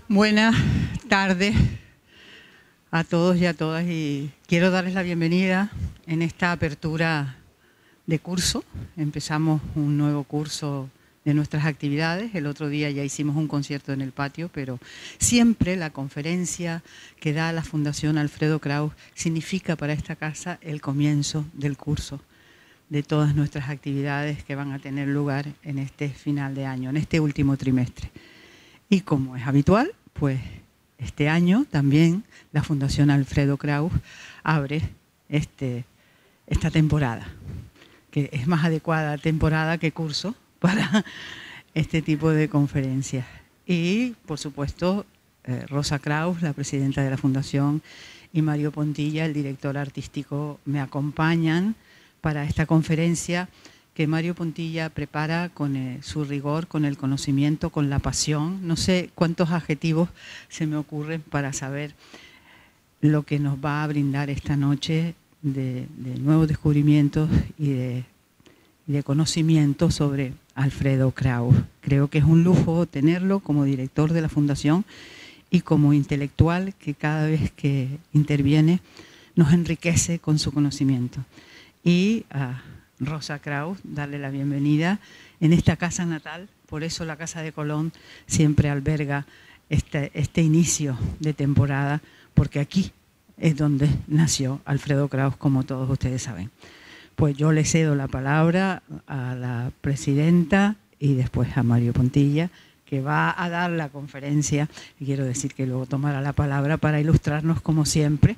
Buenas tardes a todos y a todas, y quiero darles la bienvenida en esta apertura de curso. Empezamos un nuevo curso de nuestras actividades. El otro día ya hicimos un concierto en el patio, pero siempre la conferencia que da la Fundación Alfredo Kraus significa para esta casa el comienzo del curso, de todas nuestras actividades que van a tener lugar en este final de año, en este último trimestre. Y como es habitual, pues este año también la Fundación Alfredo Kraus abre esta temporada, que es más adecuada temporada que curso para este tipo de conferencias. Y, por supuesto, Rosa Kraus, la presidenta de la Fundación, y Mario Pontilla, el director artístico, me acompañan para esta conferencia que Mario Pontilla prepara con su rigor, con el conocimiento, con la pasión. No sé cuántos adjetivos se me ocurren para saber lo que nos va a brindar esta noche de nuevos descubrimientos y de conocimiento sobre Alfredo Kraus. Creo que es un lujo tenerlo como director de la Fundación y como intelectual que cada vez que interviene nos enriquece con su conocimiento. Y a Rosa Kraus, darle la bienvenida en esta casa natal. Por eso la Casa de Colón siempre alberga este inicio de temporada, porque aquí es donde nació Alfredo Kraus, como todos ustedes saben. Pues yo le cedo la palabra a la presidenta y después a Mario Pontilla, que va a dar la conferencia, y quiero decir que luego tomará la palabra para ilustrarnos, como siempre,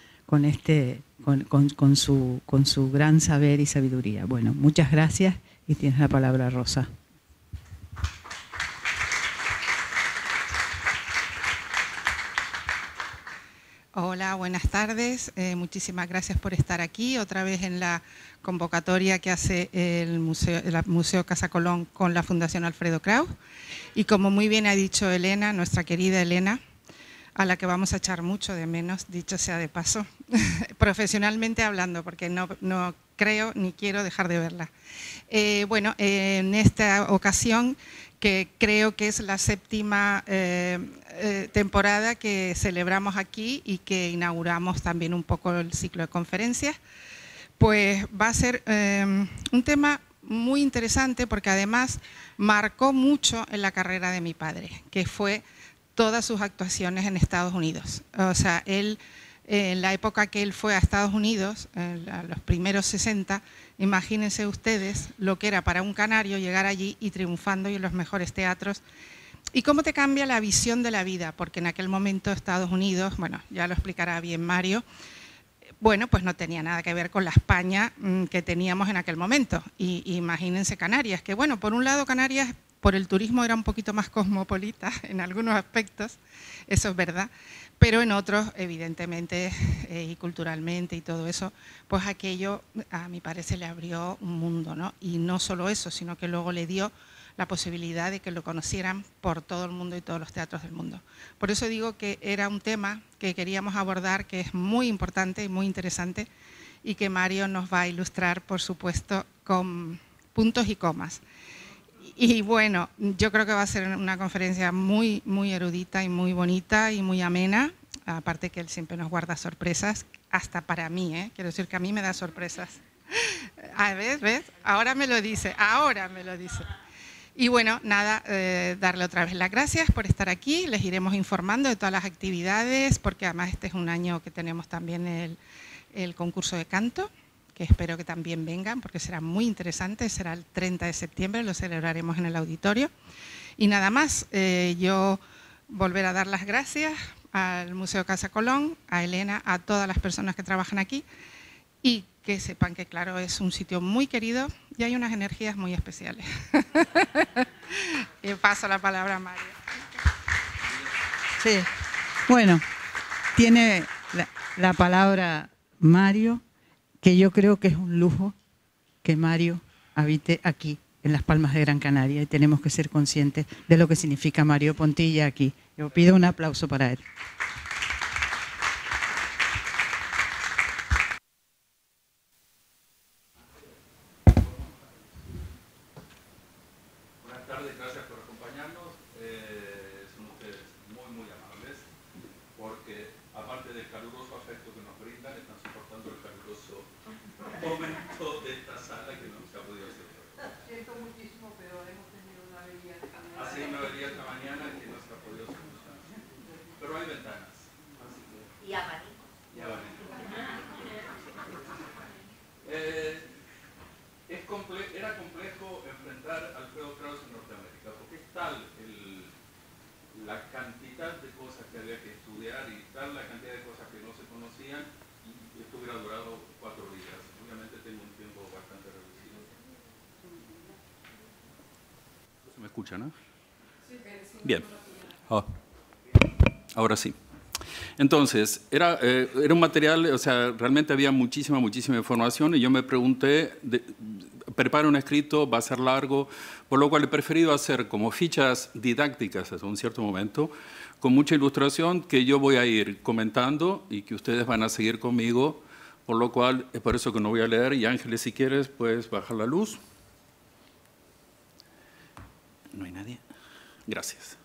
con su gran saber y sabiduría. Bueno, muchas gracias y tienes la palabra, Rosa. Hola, buenas tardes. Muchísimas gracias por estar aquí otra vez en la convocatoria que hace el Museo Casa Colón con la Fundación Alfredo Kraus. Y como muy bien ha dicho Elena, nuestra querida Elena, a la que vamos a echar mucho de menos, dicho sea de paso, profesionalmente hablando, porque no creo ni quiero dejar de verla. Bueno, en esta ocasión, que creo que es la séptima temporada que celebramos aquí y que inauguramos también un poco el ciclo de conferencias, pues va a ser un tema muy interesante porque además marcó mucho en la carrera de mi padre, que fue todas sus actuaciones en Estados Unidos. O sea, él, en la época que él fue a Estados Unidos, a los primeros 60, imagínense ustedes lo que era para un canario llegar allí y triunfando y en los mejores teatros. Y cómo te cambia la visión de la vida, porque en aquel momento Estados Unidos, bueno, ya lo explicará bien Mario, bueno, pues no tenía nada que ver con la España que teníamos en aquel momento. Y imagínense Canarias, que bueno, por un lado Canarias por el turismo era un poquito más cosmopolita en algunos aspectos, eso es verdad, pero en otros, evidentemente, y culturalmente y todo eso, pues aquello a mi parecer le abrió un mundo, ¿no? Y no solo eso, sino que luego le dio la posibilidad de que lo conocieran por todo el mundo y todos los teatros del mundo. Por eso digo que era un tema que queríamos abordar, que es muy importante y muy interesante, y que Mario nos va a ilustrar, por supuesto, con puntos y comas. Y bueno, yo creo que va a ser una conferencia muy, muy erudita y muy bonita y muy amena, aparte que él siempre nos guarda sorpresas, hasta para mí, ¿eh? Quiero decir que a mí me da sorpresas. A ver, ¿ves? Ahora me lo dice, ahora me lo dice. Y bueno, nada, darle otra vez las gracias por estar aquí, les iremos informando de todas las actividades, porque además este es un año que tenemos también el concurso de canto, que espero que también vengan, porque será muy interesante, será el 30 de septiembre, lo celebraremos en el auditorio. Y nada más, yo volver a dar las gracias al Museo Casa Colón, a Elena, a todas las personas que trabajan aquí, y que sepan que, claro, es un sitio muy querido y hay unas energías muy especiales. Y paso la palabra a Mario. Sí, bueno, tiene la palabra Mario, que yo creo que es un lujo que Mario habite aquí, en Las Palmas de Gran Canaria, y tenemos que ser conscientes de lo que significa Mario Pontilla aquí. Yo pido un aplauso para él. Buenas tardes, gracias por acompañarnos. Son ustedes muy caluroso afecto que nos brindan, están soportando el caluroso momento de esta sala que no se ha podido hacer. Siento muchísimo, pero hemos tenido una avería esta mañana. Así una avería esta mañana que no se ha podido solucionar. Pero hay ventanas. Así que, y abanicos. y abanicos. Era complejo enfrentar a Alfredo Kraus en Norteamérica, porque es tal la cantidad de cosas que había que estudiar y tal la cantidad de cosas que no se conocían, y esto hubiera durado 4 días. Obviamente tengo un tiempo bastante reducido. ¿Se me escucha, no? Bien. Oh. Ahora sí. Entonces, era un material, o sea, realmente había muchísima información y yo me pregunté, preparo un escrito, va a ser largo, por lo cual he preferido hacer como fichas didácticas hasta un cierto momento, con mucha ilustración que yo voy a ir comentando y que ustedes van a seguir conmigo, por lo cual es por eso que no voy a leer. Y Ángeles, si quieres, puedes bajar la luz. ¿No hay nadie? Gracias.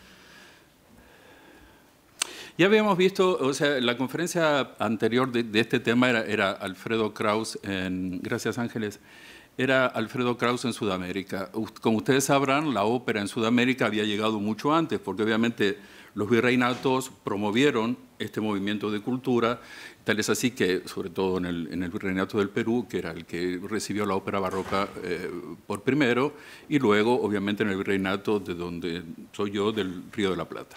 Ya habíamos visto, o sea, la conferencia anterior de este tema era Alfredo Kraus gracias Ángeles, era Alfredo Kraus en Sudamérica. Como ustedes sabrán, la ópera en Sudamérica había llegado mucho antes, porque obviamente los virreinatos promovieron este movimiento de cultura, tal es así que, sobre todo en el virreinato del Perú, que era el que recibió la ópera barroca por primero, y luego, obviamente, en el virreinato de donde soy yo, del Río de la Plata.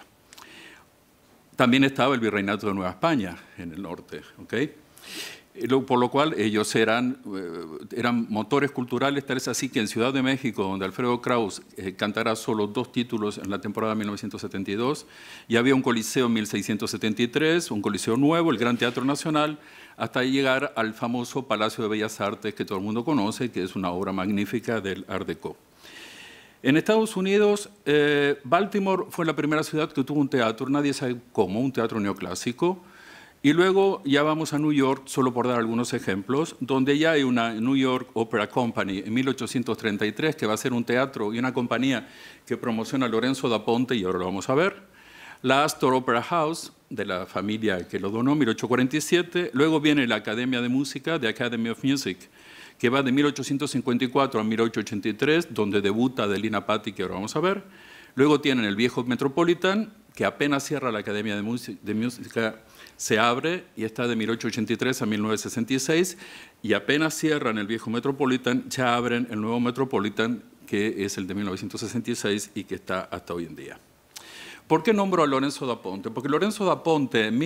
También estaba el virreinato de Nueva España, en el norte, ¿ok? Por lo cual ellos eran motores culturales, tal es así que en Ciudad de México, donde Alfredo Kraus cantará solo 2 títulos en la temporada 1972, y había un coliseo en 1673, un coliseo nuevo, el Gran Teatro Nacional, hasta llegar al famoso Palacio de Bellas Artes que todo el mundo conoce, que es una obra magnífica del Art Deco. En Estados Unidos, Baltimore fue la primera ciudad que tuvo un teatro, nadie sabe cómo, un teatro neoclásico. Y luego ya vamos a New York, solo por dar algunos ejemplos, donde ya hay una New York Opera Company en 1833, que va a ser un teatro y una compañía que promociona a Lorenzo da Ponte, y ahora lo vamos a ver. La Astor Opera House, de la familia que lo donó, 1847. Luego viene la Academia de Música, The Academy of Music, que va de 1854 a 1883, donde debuta Delina Patti, que ahora vamos a ver. Luego tienen el viejo Metropolitan, que apenas cierra la Academia de Música, se abre y está de 1883 a 1966, y apenas cierran el viejo Metropolitan, ya abren el nuevo Metropolitan, que es el de 1966 y que está hasta hoy en día. ¿Por qué nombro a Lorenzo da Ponte? Porque Lorenzo da Ponte en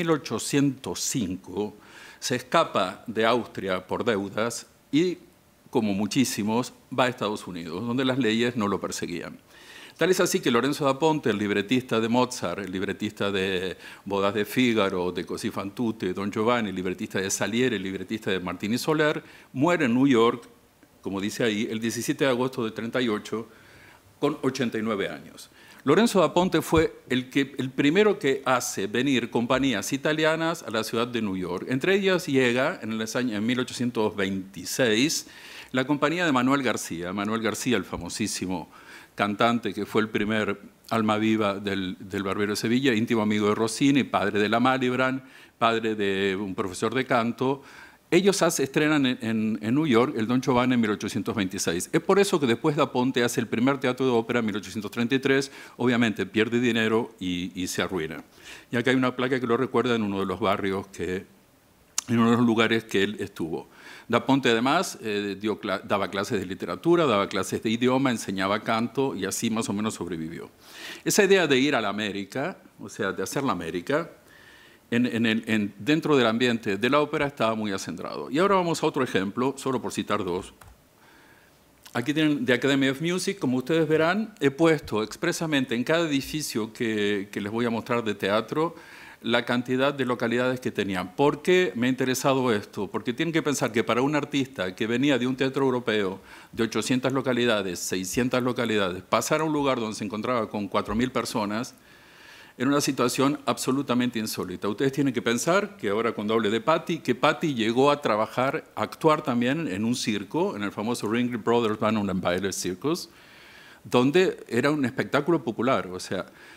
1805 se escapa de Austria por deudas y, como muchísimos, va a Estados Unidos, donde las leyes no lo perseguían. Tal es así que Lorenzo da Ponte, el libretista de Mozart, el libretista de Bodas de Fígaro, de Così fan tutte, Don Giovanni, el libretista de Salieri, el libretista de Martini Soler, muere en New York, como dice ahí, el 17 de agosto de 38, con 89 años. Lorenzo da Ponte fue el primero que hace venir compañías italianas a la ciudad de New York. Entre ellas llega, en 1826, la compañía de Manuel García. Manuel García, el famosísimo cantante que fue el primer alma viva del Barbero de Sevilla, íntimo amigo de Rossini, padre de la Malibran, padre de un profesor de canto. Ellos estrenan en New York el Don Giovanni en 1826. Es por eso que después da Ponte hace el primer teatro de ópera en 1833, obviamente pierde dinero y se arruina. Y acá hay una placa que lo recuerda en uno de los barrios, en uno de los lugares que él estuvo. Da Ponte además daba clases de literatura, daba clases de idioma, enseñaba canto y así más o menos sobrevivió. Esa idea de ir a la América, o sea, de hacer la América, dentro del ambiente de la ópera estaba muy acendrado. Y ahora vamos a otro ejemplo, solo por citar 2. Aquí tienen The Academy of Music. Como ustedes verán, he puesto expresamente en cada edificio que les voy a mostrar de teatro la cantidad de localidades que tenían. ¿Por qué me ha interesado esto? Porque tienen que pensar que para un artista que venía de un teatro europeo de 800 localidades, 600 localidades, pasar a un lugar donde se encontraba con 4.000 personas, era una situación absolutamente insólita. Ustedes tienen que pensar que ahora cuando hable de Patti, que Patti llegó a trabajar, a actuar también en un circo, en el famoso Ringling Brothers Band and Ballet Circus, donde era un espectáculo popular. O sea,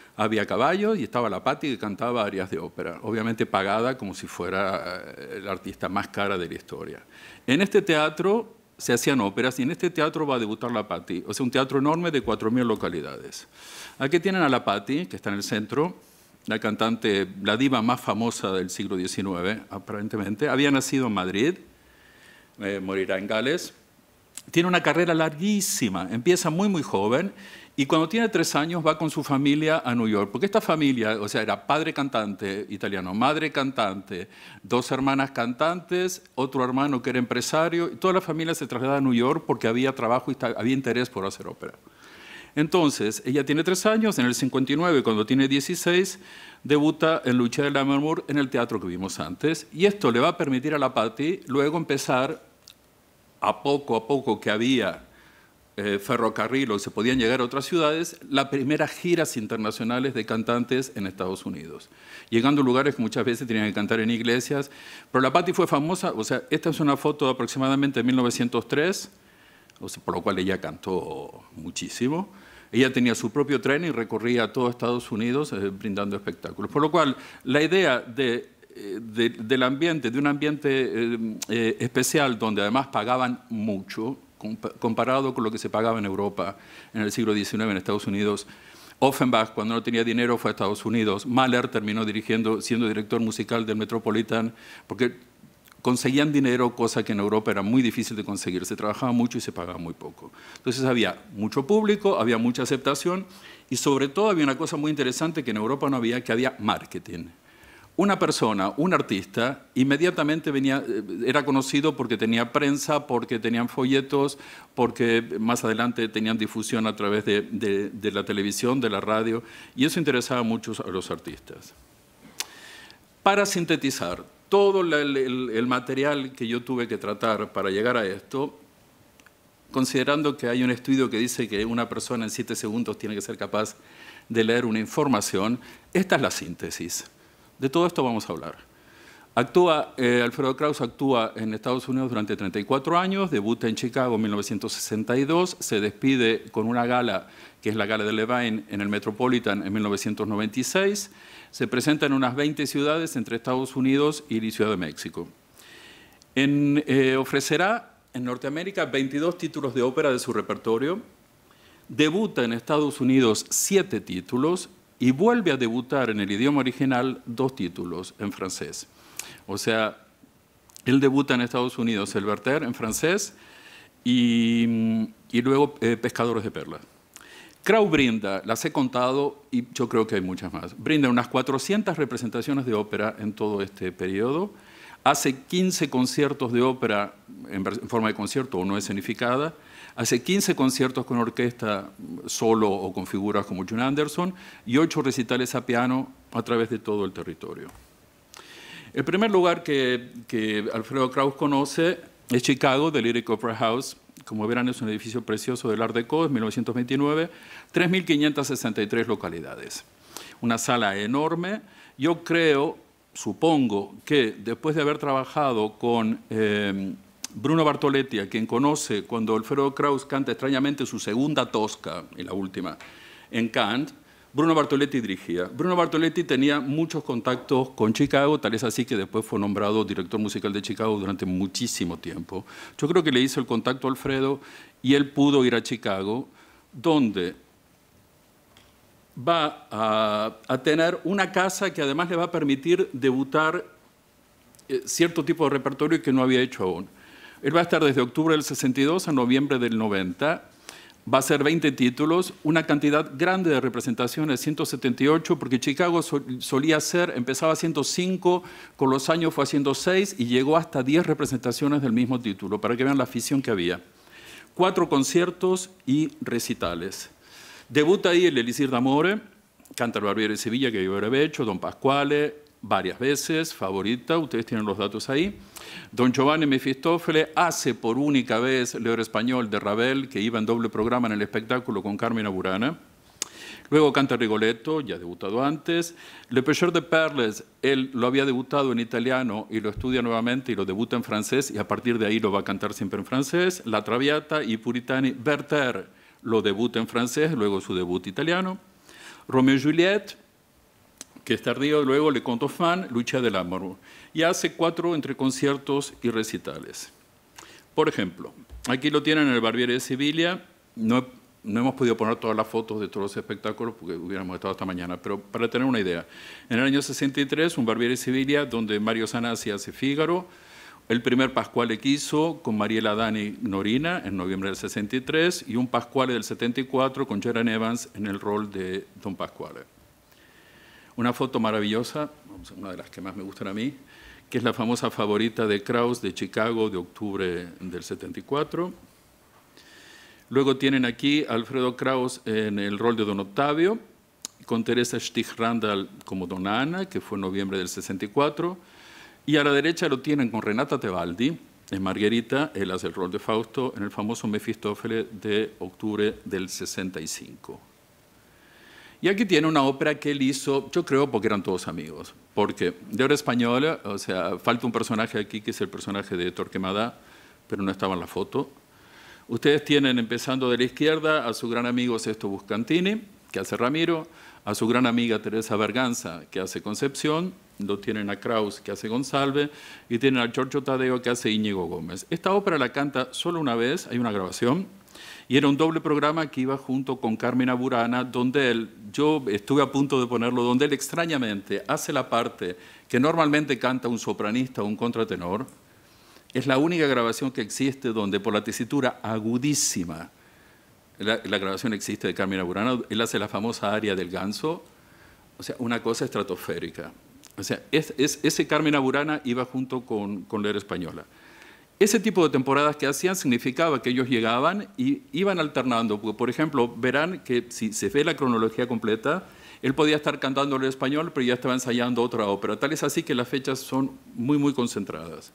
Había caballos y estaba la Patti que cantaba arias de ópera, obviamente pagada como si fuera la artista más cara de la historia. En este teatro se hacían óperas y en este teatro va a debutar la Patti, o sea, un teatro enorme de 4.000 localidades. Aquí tienen a la Patti, que está en el centro, la cantante, la diva más famosa del siglo XIX, aparentemente. Había nacido en Madrid, morirá en Gales. Tiene una carrera larguísima, empieza muy, muy joven, y cuando tiene 3 años va con su familia a New York, porque esta familia, o sea, era padre cantante italiano, madre cantante, 2 hermanas cantantes, otro hermano que era empresario, y toda la familia se traslada a New York porque había trabajo y había interés por hacer ópera. Entonces, ella tiene 3 años, en el 59, cuando tiene 16, debuta en Lucia de Lammermoor en el teatro que vimos antes, y esto le va a permitir a la Patti luego empezar, a poco que había ferrocarril o se podían llegar a otras ciudades, las primeras giras internacionales de cantantes en Estados Unidos, llegando a lugares que muchas veces tenían que cantar en iglesias, pero la Patti fue famosa, o sea, esta es una foto de aproximadamente 1903, o sea, por lo cual ella cantó muchísimo. Ella tenía su propio tren y recorría todo Estados Unidos brindando espectáculos. Por lo cual, la idea del ambiente, de un ambiente especial donde además pagaban mucho, comparado con lo que se pagaba en Europa en el siglo XIX en Estados Unidos. Offenbach, cuando no tenía dinero, fue a Estados Unidos. Mahler terminó siendo director musical del Metropolitan, porque conseguían dinero, cosa que en Europa era muy difícil de conseguir. Se trabajaba mucho y se pagaba muy poco. Entonces había mucho público, había mucha aceptación y sobre todo había una cosa muy interesante que en Europa no había, que había marketing. Una persona, un artista, inmediatamente era conocido porque tenía prensa, porque tenían folletos, porque más adelante tenían difusión a través de la televisión, de la radio, y eso interesaba mucho a los artistas. Para sintetizar todo el material que yo tuve que tratar para llegar a esto, considerando que hay un estudio que dice que una persona en 7 segundos tiene que ser capaz de leer una información, esta es la síntesis. De todo esto vamos a hablar. Alfredo Kraus actúa en Estados Unidos durante 34 años, debuta en Chicago en 1962, se despide con una gala, que es la Gala de Levine, en el Metropolitan en 1996, se presenta en unas 20 ciudades entre Estados Unidos y la Ciudad de México. Ofrecerá en Norteamérica 22 títulos de ópera de su repertorio, debuta en Estados Unidos 7 títulos, y vuelve a debutar en el idioma original 2 títulos en francés. O sea, él debuta en Estados Unidos El Werther en francés y luego Pescadores de Perlas. Kraus brinda, las he contado y yo creo que hay muchas más, brinda unas 400 representaciones de ópera en todo este periodo, hace 15 conciertos de ópera en forma de concierto o no escenificada, hace 15 conciertos con orquesta solo o con figuras como June Anderson y 8 recitales a piano a través de todo el territorio. El primer lugar que Alfredo Kraus conoce es Chicago, The Lyric Opera House. Como verán, es un edificio precioso del Art Deco, es 1929, 3.563 localidades. Una sala enorme. Yo supongo que después de haber trabajado con Bruno Bartoletti, a quien conoce cuando Alfredo Kraus canta extrañamente su segunda Tosca, y la última, en Cannes, Bruno Bartoletti dirigía. Bruno Bartoletti tenía muchos contactos con Chicago, tal es así que después fue nombrado director musical de Chicago durante muchísimo tiempo. Yo creo que le hizo el contacto a Alfredo y él pudo ir a Chicago, donde va a tener una casa que además le va a permitir debutar cierto tipo de repertorio que no había hecho aún. Él va a estar desde octubre del 62 a noviembre del 90. Va a ser 20 títulos, una cantidad grande de representaciones, 178, porque Chicago empezaba haciendo 5, con los años fue haciendo 6 y llegó hasta 10 representaciones del mismo título, para que vean la afición que había. 4 conciertos y recitales. Debuta ahí el Elixir d'Amore, canta el Barbiere de Sevilla, que yo había hecho, Don Pasquale, varias veces, favorita, ustedes tienen los datos ahí. Don Giovanni Mefistófeles hace por única vez Leor Español de Ravel, que iba en doble programa en el espectáculo con Carmina Burana. Luego canta Rigoletto, ya debutado antes. Le Pêcheur de Perles, él lo había debutado en italiano y lo estudia nuevamente y lo debuta en francés y a partir de ahí lo va a cantar siempre en francés. La Traviata y Puritani, Werther lo debuta en francés, luego su debut italiano. Romeo y Juliet, que es tardío, luego Le Conte aux Fans, Lucha del Amor. Y hace 4 entre conciertos y recitales. Por ejemplo, aquí lo tienen en el Barbiere de Sevilla. No hemos podido poner todas las fotos de todos los espectáculos porque hubiéramos estado hasta mañana, pero para tener una idea. En el año 63, un Barbiere de Sevilla donde Mario Sanasi hace Fígaro, el primer Pasquale que hizo con Mariela Dani Norina en noviembre del 63 y un Pasquale del 74 con Geran Evans en el rol de Don Pasquale. Una foto maravillosa, una de las que más me gustan a mí, que es la famosa favorita de Krauss de Chicago de octubre del 74. Luego tienen aquí a Alfredo Krauss en el rol de Don Octavio, con Teresa Stich-Randall como Donna Ana, que fue en noviembre del 64. Y a la derecha lo tienen con Renata Tebaldi, en Margherita, él hace el rol de Fausto, en el famoso Mefistófeles de octubre del 65. Y aquí tiene una ópera que él hizo, yo creo, porque eran todos amigos. Porque de obra española, o sea, falta un personaje aquí que es el personaje de Torquemada, pero no estaba en la foto. Ustedes tienen, empezando de la izquierda, a su gran amigo Sesto Buscantini, que hace Ramiro, a su gran amiga Teresa Berganza, que hace Concepción, lo tienen a Krauss, que hace Gonsalve, y tienen a Giorgio Taddeo, que hace Íñigo Gómez. Esta ópera la canta solo una vez, hay una grabación, y era un doble programa que iba junto con Carmina Burana, donde él, yo estuve a punto de ponerlo, donde él extrañamente hace la parte que normalmente canta un sopranista o un contratenor. Es la única grabación que existe donde por la tesitura agudísima, la grabación existe de Carmina Burana, él hace la famosa aria del ganso, o sea, una cosa estratosférica. O sea, ese Carmina Burana iba junto con la era española. Ese tipo de temporadas que hacían significaba que ellos llegaban y iban alternando. Por ejemplo, verán que si se ve la cronología completa, él podía estar cantando en español, pero ya estaba ensayando otra ópera. Tal es así que las fechas son muy, muy concentradas.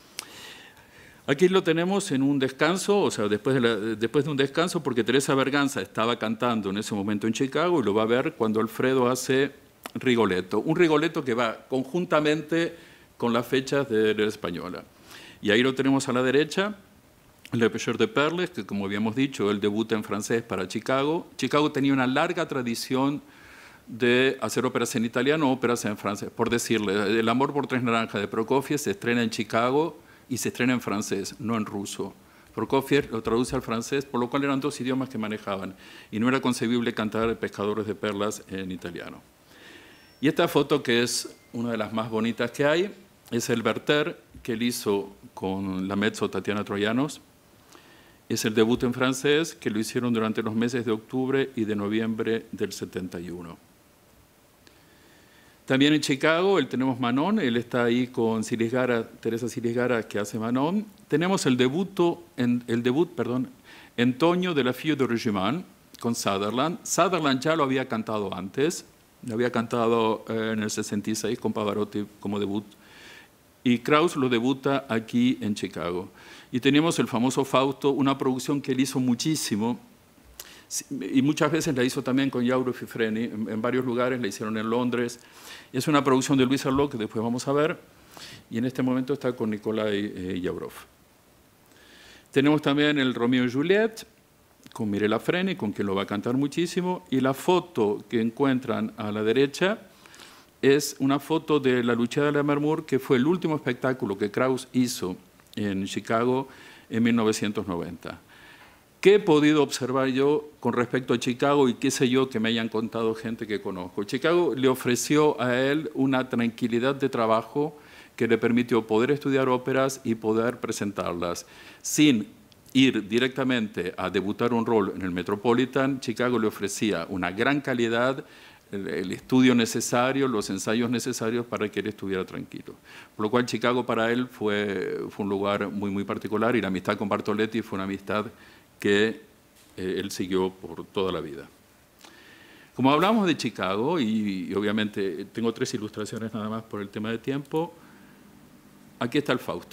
Aquí lo tenemos en un descanso, o sea, después de un descanso, porque Teresa Berganza estaba cantando en ese momento en Chicago y lo va a ver cuando Alfredo hace Rigoletto. Un Rigoletto que va conjuntamente con las fechas de la española. Y ahí lo tenemos a la derecha, Le Pêcheur de Perles, que como habíamos dicho, él debuta en francés para Chicago. Chicago tenía una larga tradición de hacer óperas en italiano, óperas en francés. Por decirle, El amor por 3 naranjas de Prokofiev se estrena en Chicago y se estrena en francés, no en ruso. Prokofiev lo traduce al francés, por lo cual eran 2 idiomas que manejaban. Y no era concebible cantar Pescadores de Perlas en italiano. Y esta foto, que es una de las más bonitas que hay, es el Werther que él hizo con la mezzo Tatiana Troyanos. Es el debut en francés que lo hicieron durante los meses de octubre y de noviembre del 71. También en Chicago tenemos Manon, él está ahí con Teresa Silisgara, que hace Manon. Tenemos el debut, Antonio de la Fille de Regiment, con Sutherland. Sutherland ya lo había cantado antes, lo había cantado en el 66 con Pavarotti como debut. Y Krauss lo debuta aquí en Chicago. Y tenemos el famoso Fausto, una producción que él hizo muchísimo, y muchas veces la hizo también con Jauro Fifreni, en varios lugares, la hicieron en Londres. Es una producción de Luis Arló, que después vamos a ver, y en este momento está con Nikolai Yaurov. Tenemos también el Romeo y Juliet, con Mirella Freni, con quien lo va a cantar muchísimo, y la foto que encuentran a la derecha es una foto de La Lucia de la Mermur, que fue el último espectáculo que Krauss hizo en Chicago en 1990. ¿Qué he podido observar yo con respecto a Chicago y qué sé yo que me hayan contado gente que conozco? Chicago le ofreció a él una tranquilidad de trabajo que le permitió poder estudiar óperas y poder presentarlas. Sin ir directamente a debutar un rol en el Metropolitan, Chicago le ofrecía una gran calidad, el estudio necesario, los ensayos necesarios para que él estuviera tranquilo. Por lo cual Chicago para él fue un lugar muy, muy particular, y la amistad con Bartoletti fue una amistad que él siguió por toda la vida. Como hablamos de Chicago, y obviamente tengo 3 ilustraciones nada más por el tema de tiempo, aquí está el Fausto.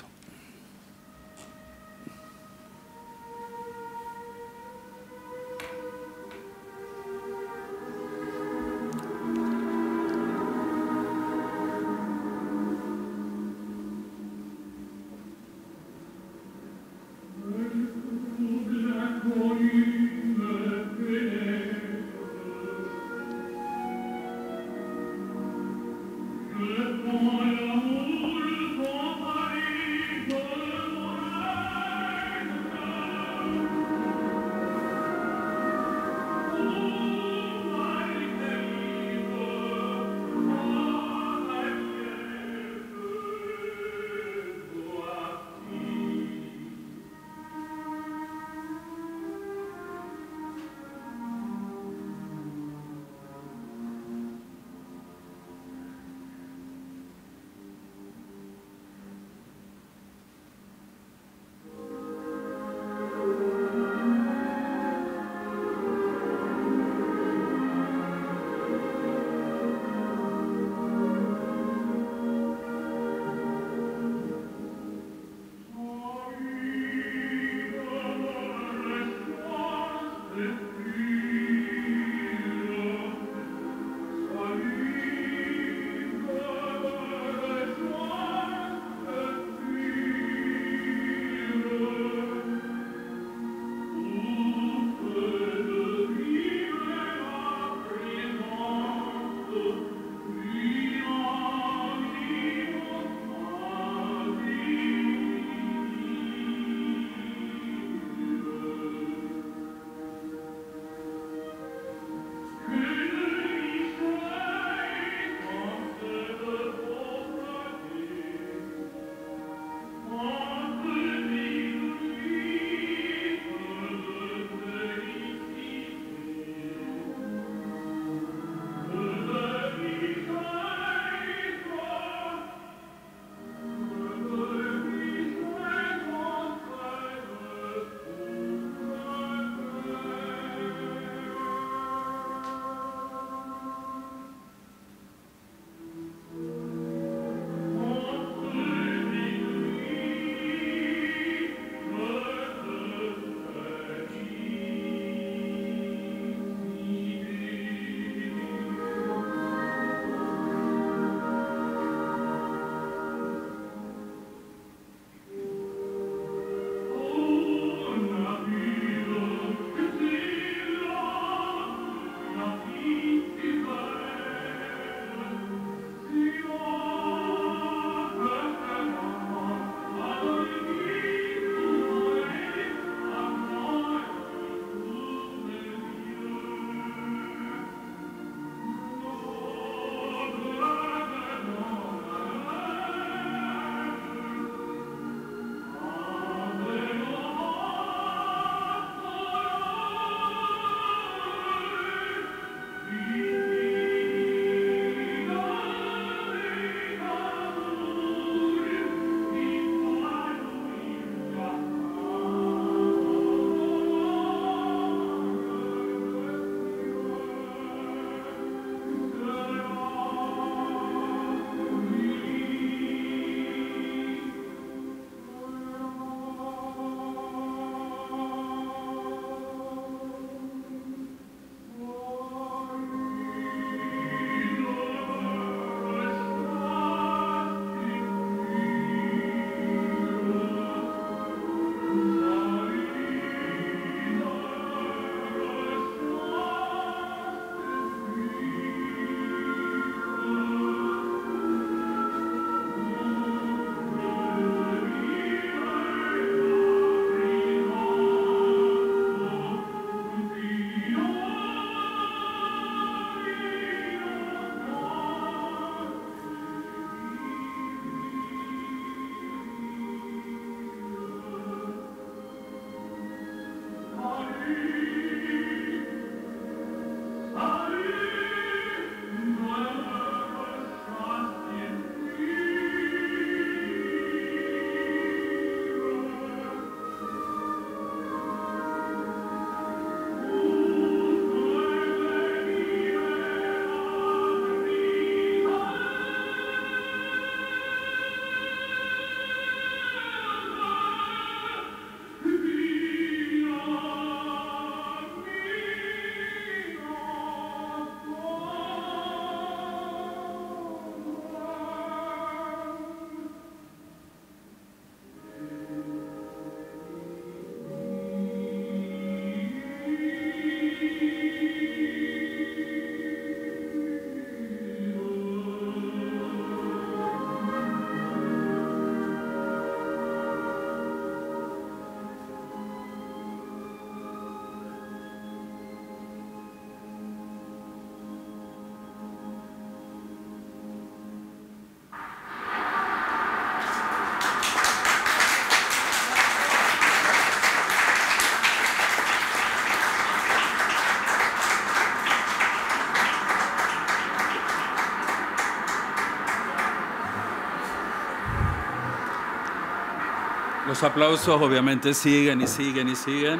Los aplausos obviamente siguen y siguen y siguen.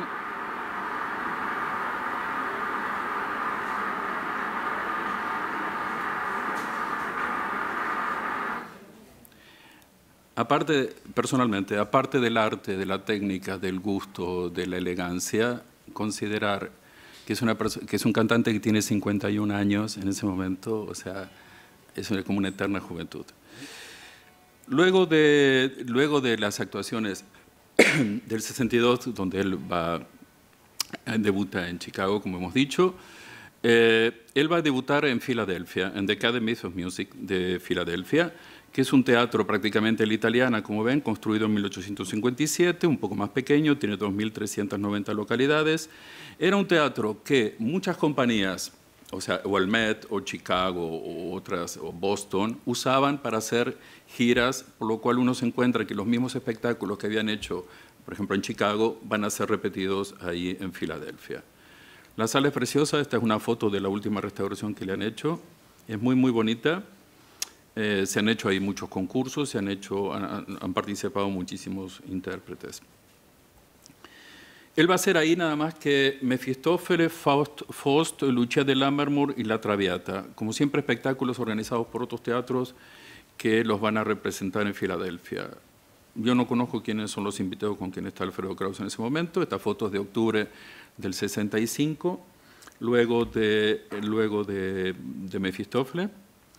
Aparte, personalmente, aparte del arte, de la técnica, del gusto, de la elegancia, considerar que es un cantante que tiene 51 años en ese momento, o sea, es como una eterna juventud. Luego de las actuaciones del 62, donde él debuta en Chicago, como hemos dicho, él va a debutar en Filadelfia, en The Academy of Music de Filadelfia, que es un teatro prácticamente a la italiana, como ven, construido en 1857, un poco más pequeño, tiene 2.390 localidades. Era un teatro que muchas compañías, o el Met, o Chicago, o otras, o Boston, usaban para hacer giras, por lo cual uno se encuentra que los mismos espectáculos que habían hecho, por ejemplo, en Chicago, van a ser repetidos ahí en Filadelfia. La sala es preciosa, esta es una foto de la última restauración que le han hecho, es muy, muy bonita. Se han hecho ahí muchos concursos, han participado muchísimos intérpretes. Él va a ser ahí nada más que Mefistófeles, Faust, Lucia de Lammermoor y La Traviata. Como siempre, espectáculos organizados por otros teatros que los van a representar en Filadelfia. Yo no conozco quiénes son los invitados con quien está Alfredo Kraus en ese momento. Esta foto es de octubre del 65, luego de Mefistófeles.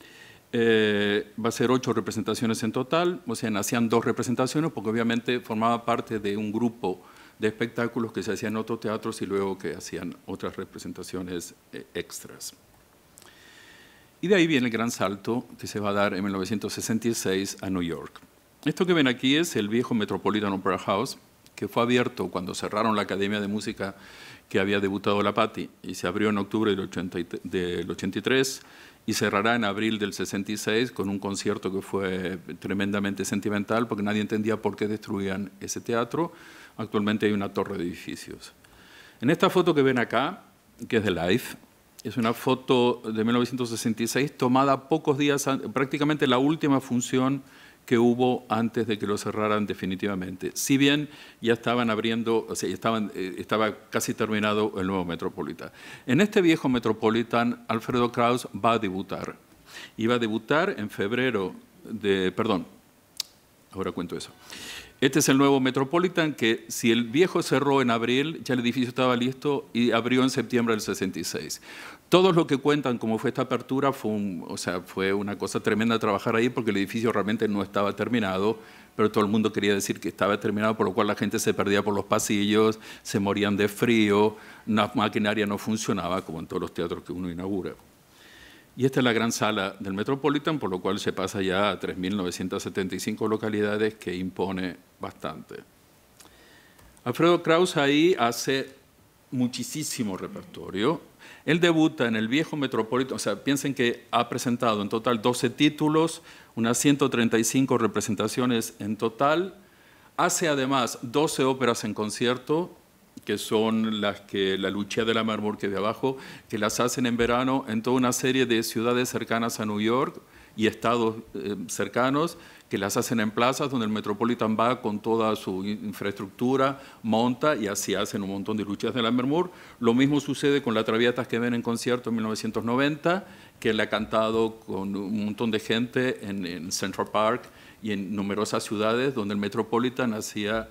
Va a ser 8 representaciones en total, o sea, hacían 2 representaciones porque obviamente formaba parte de un grupo de espectáculos que se hacían en otros teatros y luego que hacían otras representaciones extras. Y de ahí viene el gran salto que se va a dar en 1966 a New York. Esto que ven aquí es el viejo Metropolitan Opera House, que fue abierto cuando cerraron la Academia de Música que había debutado la Patti, y se abrió en octubre del 83, y cerrará en abril del 66 con un concierto que fue tremendamente sentimental porque nadie entendía por qué destruían ese teatro. Actualmente hay una torre de edificios. En esta foto que ven acá, que es de Life, es una foto de 1966 tomada pocos días, prácticamente la última función que hubo antes de que lo cerraran definitivamente. Si bien ya estaban abriendo, o sea, estaba casi terminado el nuevo Metropolitan. En este viejo Metropolitan, Alfredo Kraus va a debutar. Y va a debutar en febrero ahora cuento eso. Este es el nuevo Metropolitan, que si el viejo cerró en abril, ya el edificio estaba listo y abrió en septiembre del 66. Todos los que cuentan cómo fue esta apertura fue una cosa tremenda trabajar ahí porque el edificio realmente no estaba terminado, pero todo el mundo quería decir que estaba terminado, por lo cual la gente se perdía por los pasillos, se morían de frío, la maquinaria no funcionaba, como en todos los teatros que uno inaugura. Y esta es la gran sala del Metropolitan, por lo cual se pasa ya a 3.975 localidades, que impone bastante. Alfredo Kraus ahí hace muchísimo repertorio. Él debuta en el viejo Metropolitan, o sea, piensen que ha presentado en total 12 títulos, unas 135 representaciones en total. Hace además 12 óperas en concierto, que son la Lucia de Lammermoor, que de abajo, que las hacen en verano en toda una serie de ciudades cercanas a New York y estados cercanos, que las hacen en plazas donde el Metropolitan va con toda su infraestructura, monta y así hacen un montón de Lucias de Lammermoor. Lo mismo sucede con La Traviata que ven en concierto en 1990, que él ha cantado con un montón de gente en Central Park y en numerosas ciudades donde el Metropolitan hacía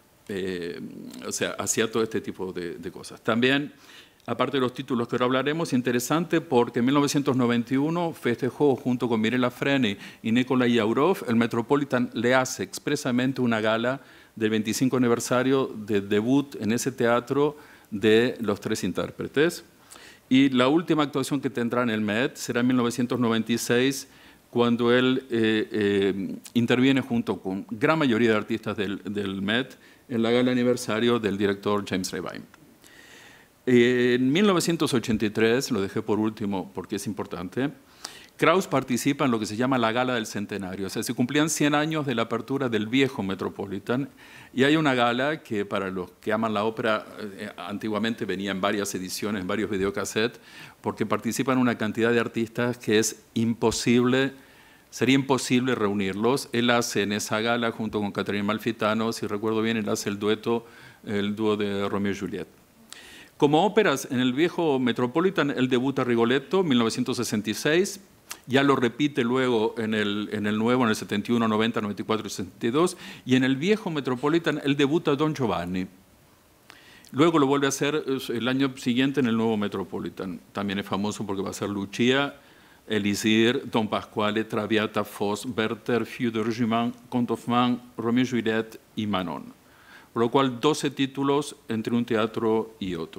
todo este tipo de cosas. También, aparte de los títulos que ahora hablaremos, interesante porque en 1991 festejó junto con Mirella Freni y Nikolai Yaurov, el Metropolitan le hace expresamente una gala del 25 aniversario del debut en ese teatro de los 3 intérpretes. Y la última actuación que tendrá en el Met será en 1996, cuando él interviene junto con gran mayoría de artistas del Met en la gala aniversario del director James Levine. En 1983, lo dejé por último porque es importante, Kraus participa en lo que se llama la Gala del Centenario. O sea, se cumplían 100 años de la apertura del viejo Metropolitan y hay una gala que para los que aman la ópera, antiguamente venía en varias ediciones, en varios videocassettes, porque participan una cantidad de artistas que es imposible sería imposible reunirlos. Él hace en esa gala, junto con Caterina Amalfitano, si recuerdo bien, él hace el dúo de Romeo y Juliet. Como óperas, en el viejo Metropolitan, él debuta Rigoletto, 1966, ya lo repite luego en el nuevo, en el 71, 90, 94 y 62, y en el viejo Metropolitan, él debuta Don Giovanni. Luego lo vuelve a hacer el año siguiente en el nuevo Metropolitan. También es famoso porque va a ser Lucia, Elisir, Don Pasquale, Traviata, Faust, Werther, Feu de Régiment, Comte Hoffmann, Romeo y Juliet y Manon. Por lo cual 12 títulos entre un teatro y otro.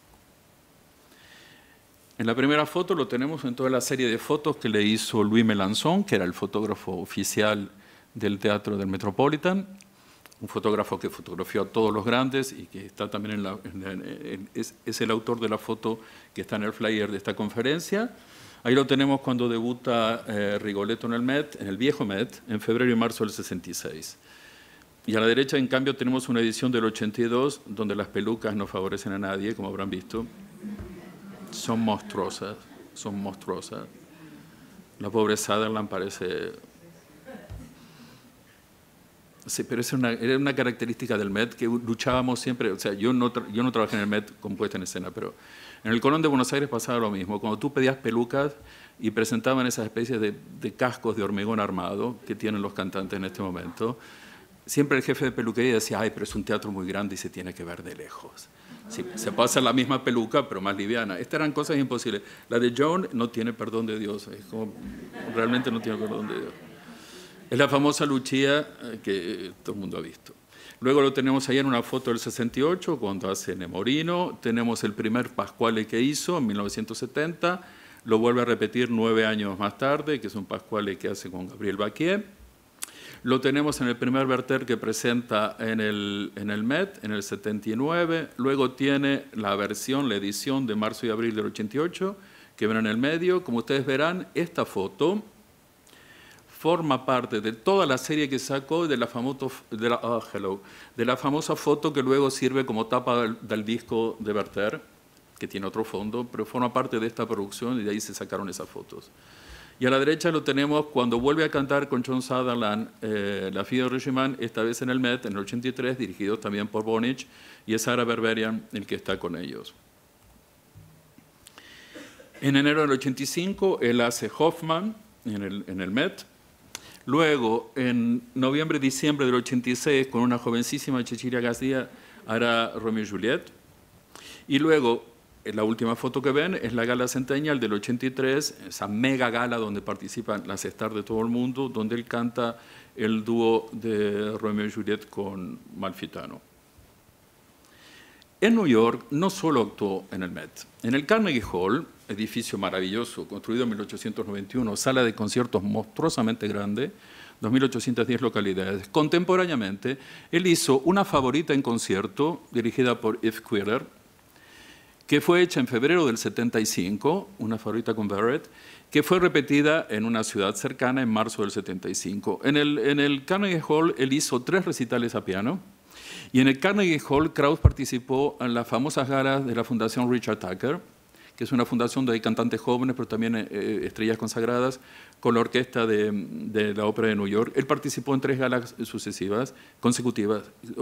En la primera foto lo tenemos en toda la serie de fotos que le hizo Louis Melançon, que era el fotógrafo oficial del Teatro del Metropolitan, un fotógrafo que fotografió a todos los grandes y que está también es el autor de la foto que está en el flyer de esta conferencia. Ahí lo tenemos cuando debuta Rigoletto en el Met, en el viejo Met, en febrero y marzo del 66. Y a la derecha, en cambio, tenemos una edición del 82, donde las pelucas no favorecen a nadie, como habrán visto. Son monstruosas, son monstruosas. La pobre Sutherland parece... Sí, pero era una característica del Met que luchábamos siempre. O sea, yo no trabajé en el Met con puesta en escena, pero en el Colón de Buenos Aires pasaba lo mismo. Cuando tú pedías pelucas y presentaban esas especies de cascos de hormigón armado que tienen los cantantes en este momento, siempre el jefe de peluquería decía, ay, pero es un teatro muy grande y se tiene que ver de lejos. Sí, se pasa la misma peluca, pero más liviana. Estas eran cosas imposibles. La de Joan no tiene perdón de Dios. Es como, realmente no tiene perdón de Dios. Es la famosa Lucia que todo el mundo ha visto. Luego lo tenemos ahí en una foto del 68, cuando hace Nemorino. Tenemos el primer Pasquale que hizo en 1970. Lo vuelve a repetir 9 años más tarde, que es un Pasquale que hace con Gabriel Baquier. Lo tenemos en el primer Werther que presenta en el Met, en el 79. Luego tiene la edición de marzo y abril del 88, que ven en el medio. Como ustedes verán, esta foto forma parte de toda la serie que sacó de la famosa foto que luego sirve como tapa del disco de Werther, que tiene otro fondo, pero forma parte de esta producción y de ahí se sacaron esas fotos. Y a la derecha lo tenemos cuando vuelve a cantar con John Sutherland La Fille de Régiment, esta vez en el Met, en el 83, dirigido también por Bonich, y es Sarah Berberian el que está con ellos. En enero del 85, él hace Hoffmann en el Met. Luego, en noviembre y diciembre del 86, con una jovencísima Cecilia García, hará Romeo y Juliet. Y luego, la última foto que ven es la gala Centennial del 83, esa mega gala donde participan las stars de todo el mundo, donde él canta el dúo de Romeo y Juliet con Amalfitano. En New York no solo actuó en el Met. En el Carnegie Hall, edificio maravilloso, construido en 1891, sala de conciertos monstruosamente grande, 2.810 localidades. Contemporáneamente, él hizo una favorita en concierto dirigida por Eve Queeler, que fue hecha en febrero del 75, una favorita con Barrett, que fue repetida en una ciudad cercana en marzo del 75. En el Carnegie Hall, él hizo 3 recitales a piano, y en el Carnegie Hall, Krauss participó en las famosas galas de la Fundación Richard Tucker, que es una fundación donde hay cantantes jóvenes, pero también estrellas consagradas, con la orquesta de la Ópera de New York. Él participó en 3 galas consecutivas,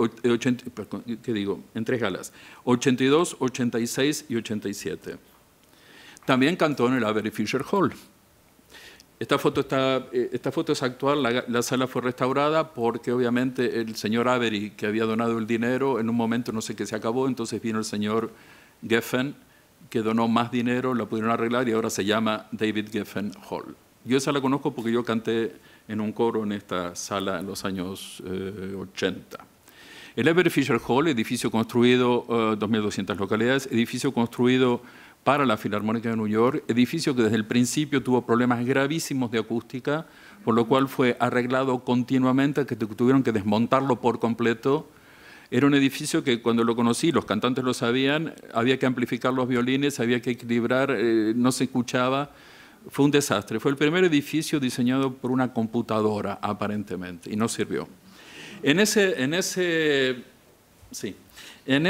en 3 galas, 82, 86 y 87. También cantó en el Avery Fisher Hall. Esta foto es actual, la sala fue restaurada porque obviamente el señor Avery, que había donado el dinero, en un momento no sé qué se acabó, entonces vino el señor Geffen, que donó más dinero, la pudieron arreglar y ahora se llama David Geffen Hall. Yo esa la conozco porque yo canté en un coro en esta sala en los años 80. El Avery Fisher Hall, edificio construido, 2.200 localidades, edificio construido para la Filarmónica de New York, edificio que desde el principio tuvo problemas gravísimos de acústica, por lo cual fue arreglado continuamente, que tuvieron que desmontarlo por completo. Era un edificio que cuando lo conocí, los cantantes lo sabían, había que amplificar los violines, había que equilibrar, no se escuchaba. Fue un desastre. Fue el primer edificio diseñado por una computadora, aparentemente, y no sirvió. En ese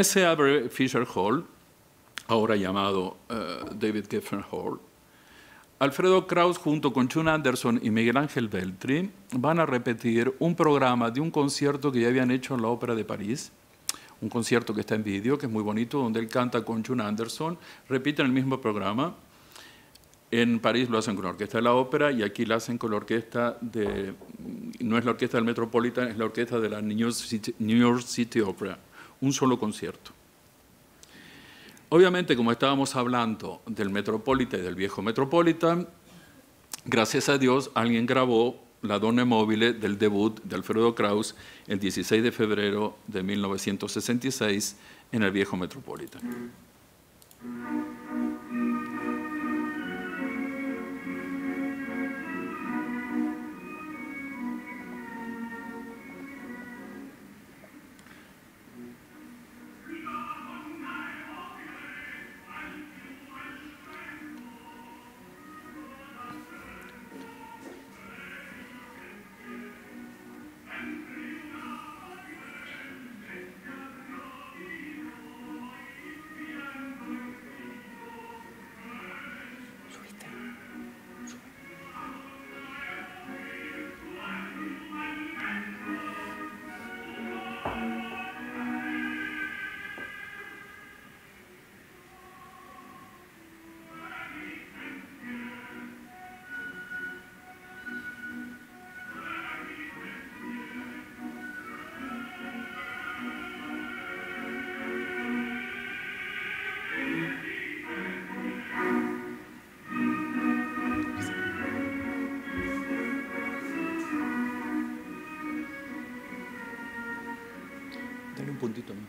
Avery Fisher Hall, ahora llamado David Geffen Hall, Alfredo Kraus junto con Chun Anderson y Miguel Ángel Beltri van a repetir un programa de un concierto que ya habían hecho en la Ópera de París, un concierto que está en vídeo, que es muy bonito, donde él canta con Chun Anderson, repiten el mismo programa. En París lo hacen con la orquesta de la ópera y aquí lo hacen con la orquesta de, no es la orquesta del Metropolitan, es la orquesta de la New York City Opera, un solo concierto. Obviamente, como estábamos hablando del Metropolitan y del viejo Metropolitan, gracias a Dios alguien grabó la Donne Mobile del debut de Alfredo Kraus el 16 de febrero de 1966 en el viejo Metropolitan. Dale un puntito más.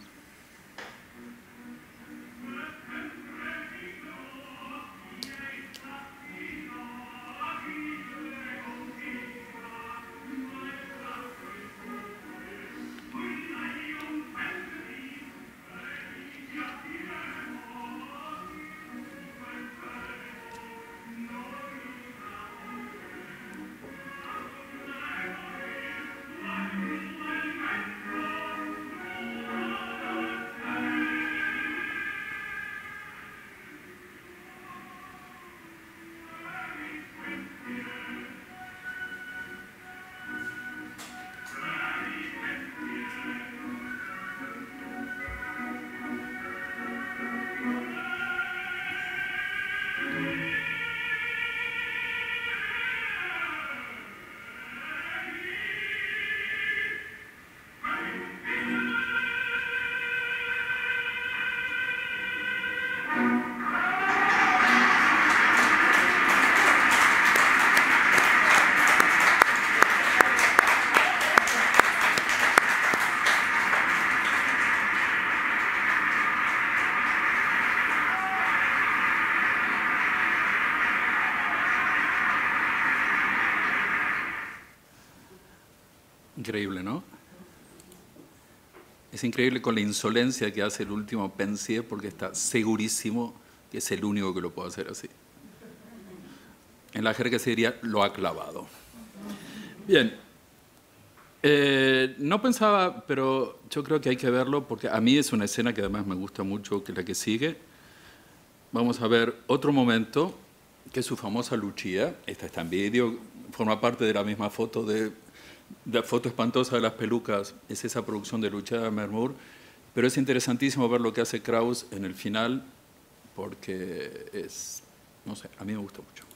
Increíble, ¿no? Es increíble con la insolencia que hace el último pensier porque está segurísimo que es el único que lo puede hacer así. En la jerga se diría, lo ha clavado. Bien. No pensaba, pero yo creo que hay que verlo porque a mí es una escena que además me gusta mucho, que es la que sigue. Vamos a ver otro momento, que es su famosa Lucia. Esta está en vídeo, forma parte de la misma foto de la foto espantosa de las pelucas, es esa producción de Lucia de Mermur, pero es interesantísimo ver lo que hace Kraus en el final, porque es, no sé, a mí me gusta mucho.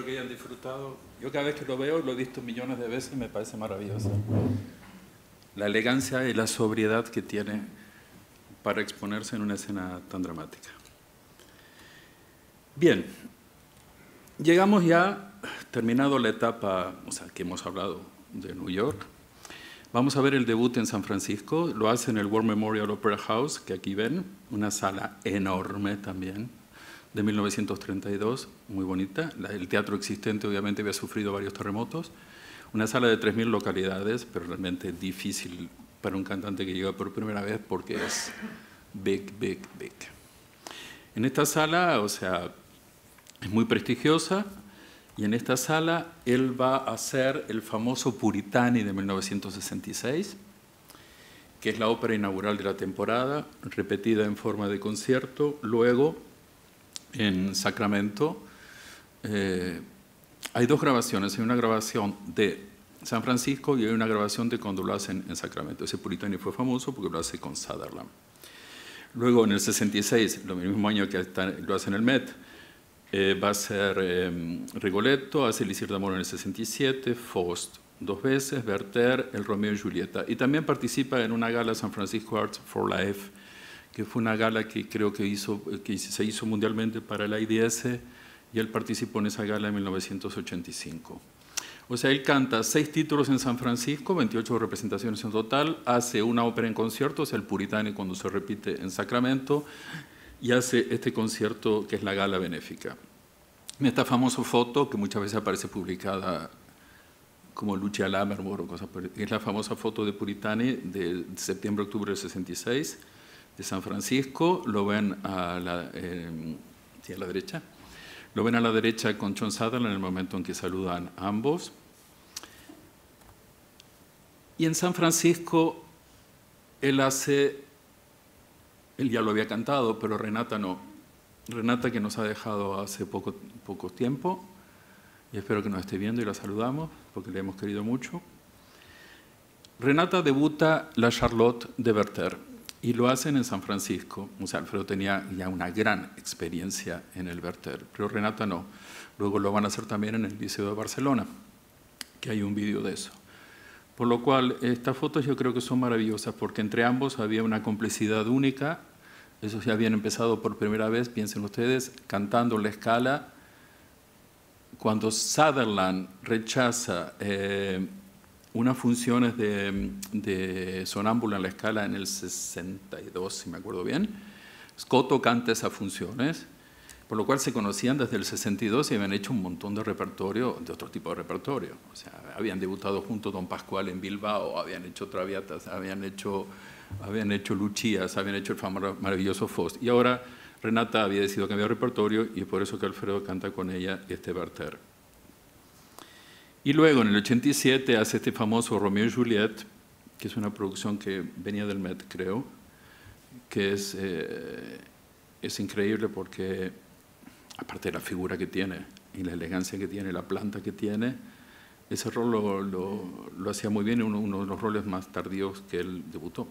que hayan disfrutado. Yo cada vez que lo veo, lo he visto millones de veces y me parece maravilloso. La elegancia y la sobriedad que tiene para exponerse en una escena tan dramática. Bien, llegamos ya, terminado la etapa, o sea, que hemos hablado de New York. Vamos a ver el debut en San Francisco. Lo hace en el War Memorial Opera House, que aquí ven, una sala enorme también, de 1932, muy bonita. El teatro existente obviamente había sufrido varios terremotos. Una sala de 3.000 localidades, pero realmente difícil para un cantante que llega por primera vez porque es big, big, big. En esta sala, o sea, es muy prestigiosa, y en esta sala él va a hacer el famoso Puritani de 1966, que es la ópera inaugural de la temporada, repetida en forma de concierto. Luego, en Sacramento, hay dos grabaciones. Hay una grabación de San Francisco y hay una grabación de cuando lo hacen en Sacramento. Ese Puritani fue famoso porque lo hace con Sutherland. Luego, en el 66, lo mismo año que lo hace en el Met, va a ser Rigoletto, hace Elixir de Amor en el 67, Faust 2 veces, Werther, el Romeo y Julieta. Y también participa en una gala San Francisco Arts for Life, que fue una gala que creo que se hizo mundialmente para el AIDS, y él participó en esa gala en 1985. O sea, él canta 6 títulos en San Francisco, 28 representaciones en total, hace una ópera en concierto, o sea, el Puritani cuando se repite en Sacramento, y hace este concierto que es la gala benéfica. Esta famosa foto, que muchas veces aparece publicada como Lucia Lammermoor o cosas por, es la famosa foto de Puritani de septiembre-octubre del 66, de San Francisco. Lo ven a la derecha. Lo ven a la derecha con John Sutherland en el momento en que saludan a ambos. Y en San Francisco él ya lo había cantado, pero Renata no. Renata, que nos ha dejado hace poco tiempo, y espero que nos esté viendo y la saludamos, porque le hemos querido mucho. Renata debuta La Charlotte de Werther, y lo hacen en San Francisco. O sea, Alfredo tenía ya una gran experiencia en el Werther, pero Renata no. Luego lo van a hacer también en el Liceo de Barcelona, que hay un vídeo de eso. Por lo cual, estas fotos yo creo que son maravillosas, porque entre ambos había una complicidad única. Esos ya habían empezado por primera vez, piensen ustedes, cantando la escala. Cuando Sutherland rechaza unas funciones de sonámbula en la escala en el 62, si me acuerdo bien, Scotto canta esas funciones, por lo cual se conocían desde el 62 y habían hecho un montón de repertorio, de otro tipo de repertorio. O sea, habían debutado junto a Don Pascual en Bilbao, habían hecho Traviatas, habían hecho Luchías, habían hecho el maravilloso Faust. Y ahora Renata había decidido cambiar repertorio y es por eso que Alfredo canta con ella este Werther. Y luego en el 87 hace este famoso Romeo y Juliet, que es una producción que venía del Met, creo, que es increíble porque, aparte de la figura que tiene y la elegancia que tiene, la planta que tiene, ese rol lo hacía muy bien, uno de los roles más tardíos que él debutó.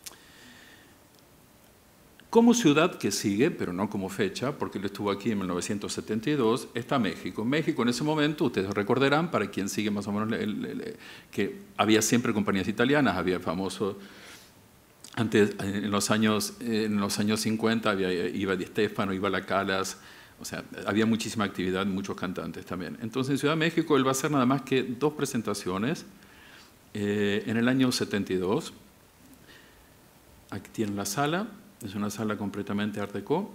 Como ciudad que sigue, pero no como fecha, porque él estuvo aquí en 1972, está México. México en ese momento, ustedes recordarán, para quien sigue más o menos, que había siempre compañías italianas, había famoso, antes en los años 50 iba Di Stefano, iba La Calas, o sea, había muchísima actividad, muchos cantantes también. Entonces en Ciudad de México él va a hacer nada más que 2 presentaciones en el año 72. Aquí tienen la sala. Es una sala completamente art déco.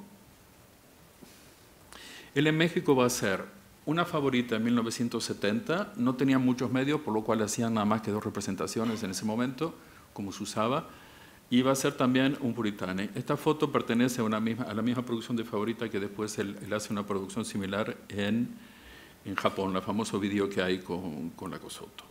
Él en México va a hacer una favorita en 1970. No tenía muchos medios, por lo cual hacían nada más que 2 representaciones en ese momento, como se usaba. Y va a ser también un Puritani. Esta foto pertenece a la misma producción de Favorita, que después él hace una producción similar en Japón, el famoso vídeo que hay con la Kosoto.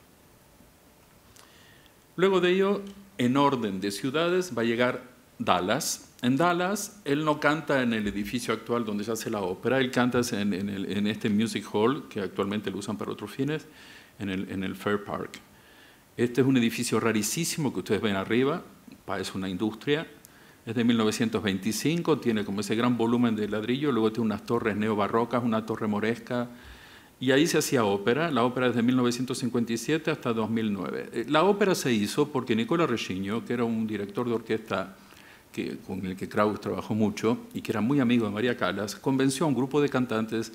Luego de ello, en orden de ciudades, va a llegar Dallas. En Dallas, él no canta en el edificio actual donde se hace la ópera, él canta en este Music Hall, que actualmente lo usan para otros fines, en el Fair Park. Este es un edificio rarísimo que ustedes ven arriba, es una industria, es de 1925, tiene como ese gran volumen de ladrillo, luego tiene unas torres neobarrocas, una torre moresca, y ahí se hacía ópera, la ópera desde 1957 hasta 2009. La ópera se hizo porque Nicola Reggino, que era un director de orquesta con el que Krauss trabajó mucho y que era muy amigo de María Callas, convenció a un grupo de cantantes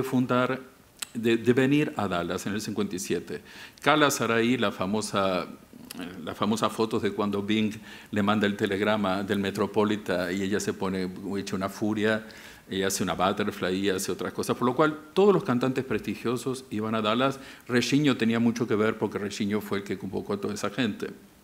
de venir a Dallas en el 57. Callas hará ahí las famosas fotos de cuando Bing le manda el telegrama del Metropolitan y ella se pone hecha una furia, ella hace una butterfly y hace otras cosas, por lo cual todos los cantantes prestigiosos iban a Dallas. Reggino tenía mucho que ver porque Reggino fue el que convocó a toda esa gente.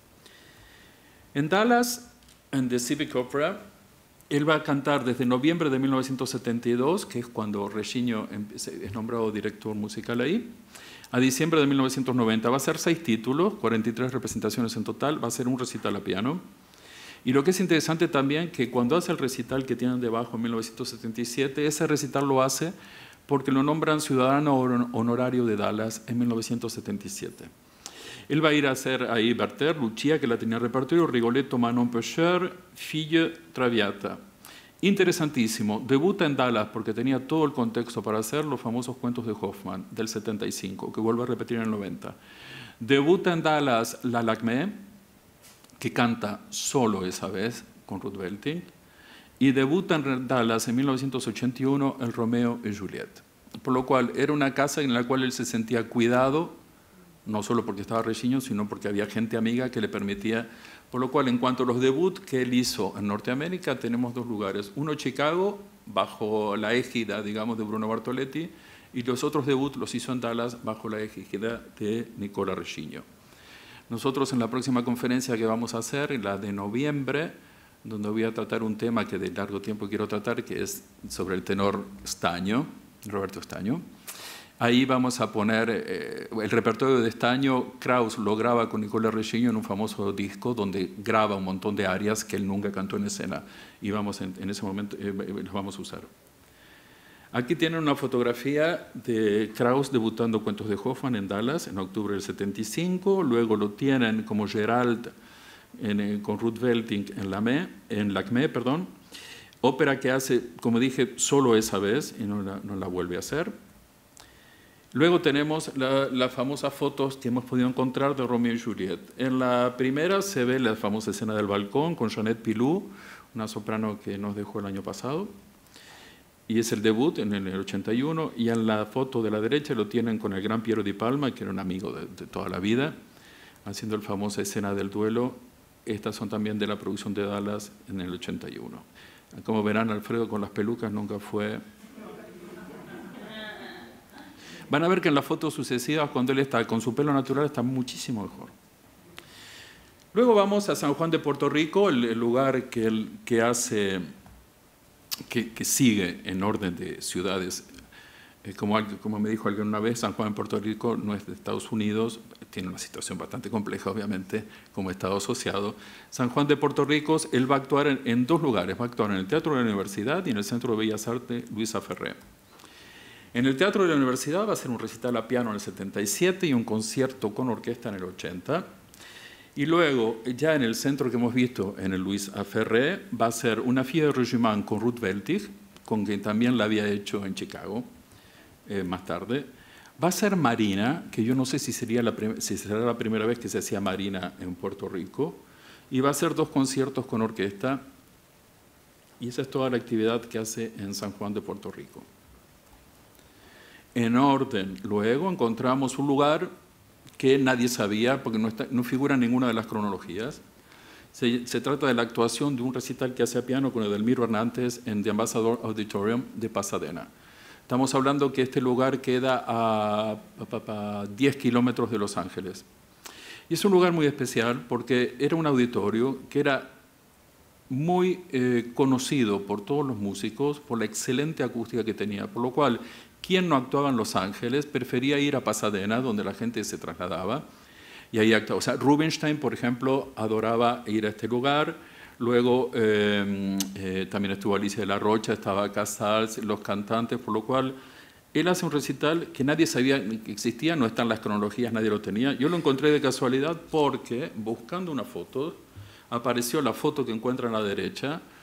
En Dallas, en The Civic Opera, él va a cantar desde noviembre de 1972, que es cuando Reggino es nombrado director musical ahí, a diciembre de 1990. Va a ser 6 títulos, 43 representaciones en total, va a ser un recital a piano. Y lo que es interesante también, que cuando hace el recital que tienen debajo en 1977, ese recital lo hace porque lo nombran ciudadano honorario de Dallas en 1977. Él va a ir a hacer ahí Werther, Lucia, que la tenía repertorio, Rigoletto, Manon Pêcheur, Fille, Traviata. Interesantísimo, debuta en Dallas porque tenía todo el contexto para hacer los famosos cuentos de Hoffman del 75, que vuelve a repetir en el 90. Debuta en Dallas la Lacmé, que canta solo esa vez con Ruth Belting, y debuta en Dallas en 1981 el Romeo y Juliet. Por lo cual era una casa en la cual él se sentía cuidado, no solo porque estaba Reggino, sino porque había gente amiga que le permitía. Por lo cual, en cuanto a los debuts que él hizo en Norteamérica, tenemos 2 lugares. Uno, Chicago, bajo la égida, digamos, de Bruno Bartoletti, y los otros debuts los hizo en Dallas bajo la égida de Nicola Reggino. Nosotros en la próxima conferencia que vamos a hacer, en la de noviembre, donde voy a tratar un tema que de largo tiempo quiero tratar, que es sobre el tenor Staño, Roberto Staño. Ahí vamos a poner el repertorio de Staño. Krauss lo graba con Nicola Reggino en un famoso disco donde graba un montón de arias que él nunca cantó en escena, y vamos en ese momento los vamos a usar. Aquí tienen una fotografía de Krauss debutando Cuentos de Hoffman en Dallas en octubre del 75, luego lo tienen como Gerald con Ruth Belting en Lacmé, ópera que hace, como dije, solo esa vez y no la vuelve a hacer. Luego tenemos las famosas fotos que hemos podido encontrar de Romeo y Juliet. En la primera se ve la famosa escena del balcón con Jeanette Pilou, una soprano que nos dejó el año pasado, y es el debut en el 81, y en la foto de la derecha lo tienen con el gran Piero di Palma, que era un amigo de toda la vida, haciendo la famosa escena del duelo. Estas son también de la producción de Dallas en el 81. Como verán, Alfredo con las pelucas nunca fue... Van a ver que en las fotos sucesivas, cuando él está con su pelo natural, está muchísimo mejor. Luego vamos a San Juan de Puerto Rico, el lugar que sigue en orden de ciudades. Como me dijo alguien una vez, San Juan de Puerto Rico no es de Estados Unidos, tiene una situación bastante compleja, obviamente, como Estado asociado. San Juan de Puerto Rico, él va a actuar en 2 lugares. Va a actuar en el Teatro de la Universidad y en el Centro de Bellas Artes Luisa Ferré. En el Teatro de la Universidad va a ser un recital a piano en el 77 y un concierto con orquesta en el 80. Y luego, ya en el centro que hemos visto, en el Luis A. Ferré, va a ser una Fille de Regiment con Ruth Belting, con quien también la había hecho en Chicago más tarde. Va a ser Marina, que yo no sé si será la primera vez que se hacía Marina en Puerto Rico, y va a ser 2 conciertos con orquesta, y esa es toda la actividad que hace en San Juan de Puerto Rico. En orden, luego encontramos un lugar que nadie sabía, porque no figura en ninguna de las cronologías. Se trata de la actuación de un recital que hace a piano con Edelmiro Hernández en The Ambassador Auditorium de Pasadena. Estamos hablando que este lugar queda a 10 kilómetros de Los Ángeles. Y es un lugar muy especial porque era un auditorio que era muy conocido por todos los músicos, por la excelente acústica que tenía, por lo cual quien no actuaba en Los Ángeles prefería ir a Pasadena, donde la gente se trasladaba, y ahí actuaba. O sea, Rubinstein, por ejemplo, adoraba ir a este lugar. Luego también estuvo Alicia de la Rocha, estaba Casals, los cantantes, por lo cual él hace un recital que nadie sabía que existía, no están las cronologías, nadie lo tenía. Yo lo encontré de casualidad porque, buscando una foto, apareció la foto que encuentra a la derecha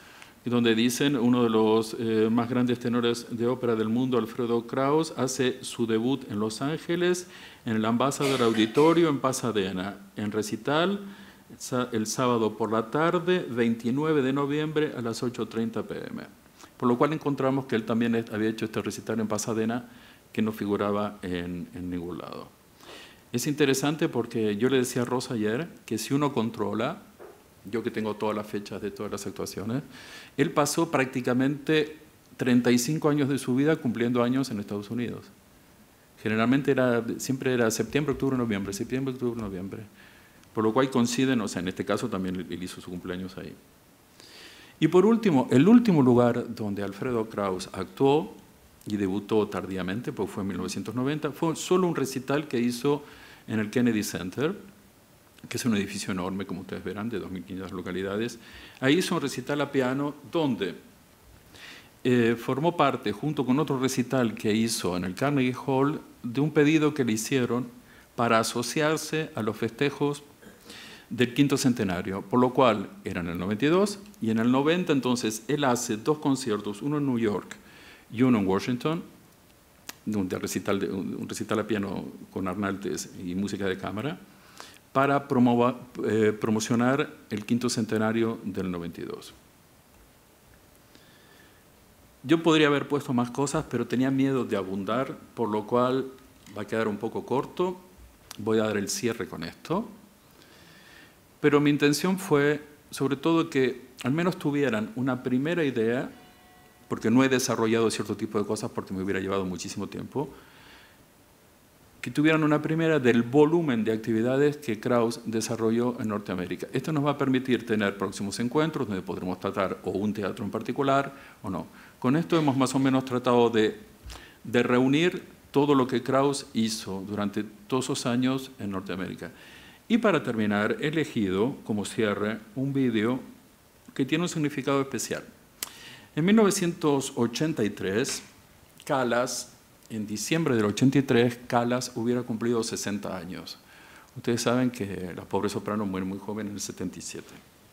donde dicen uno de los más grandes tenores de ópera del mundo, Alfredo Kraus, hace su debut en Los Ángeles, en el Ambassador Auditorio en Pasadena, en recital el sábado por la tarde, 29 de noviembre a las 8:30 p.m. Por lo cual encontramos que él también había hecho este recital en Pasadena que no figuraba en ningún lado. Es interesante porque yo le decía a Rosa ayer que si uno controla, yo que tengo todas las fechas de todas las actuaciones, él pasó prácticamente 35 años de su vida cumpliendo años en Estados Unidos. Generalmente siempre era septiembre, octubre, noviembre, septiembre, octubre, noviembre. Por lo cual coinciden, o sea, en este caso también él hizo su cumpleaños ahí. Y por último, el último lugar donde Alfredo Kraus actuó y debutó tardíamente, pues fue en 1990, fue solo un recital que hizo en el Kennedy Center, que es un edificio enorme, como ustedes verán, de 2.500 localidades. Ahí hizo un recital a piano donde formó parte, junto con otro recital que hizo en el Carnegie Hall, de un pedido que le hicieron para asociarse a los festejos del quinto centenario, por lo cual era en el 92 y en el 90 entonces él hace 2 conciertos, uno en New York y uno en Washington, un recital a piano con Arnaltes y música de cámara, para promocionar el quinto centenario del 92. Yo podría haber puesto más cosas, pero tenía miedo de abundar, por lo cual va a quedar un poco corto. Voy a dar el cierre con esto. Pero mi intención fue, sobre todo, que al menos tuvieran una primera idea, porque no he desarrollado cierto tipo de cosas porque me hubiera llevado muchísimo tiempo, que tuvieran una primera del volumen de actividades que Kraus desarrolló en Norteamérica. Esto nos va a permitir tener próximos encuentros donde podremos tratar o un teatro en particular o no. Con esto hemos más o menos tratado de reunir todo lo que Kraus hizo durante todos esos años en Norteamérica. Y para terminar, he elegido como cierre un vídeo que tiene un significado especial. En 1983, Callas, en diciembre del 83, Callas hubiera cumplido 60 años. Ustedes saben que la pobre soprano muere muy joven en el 77.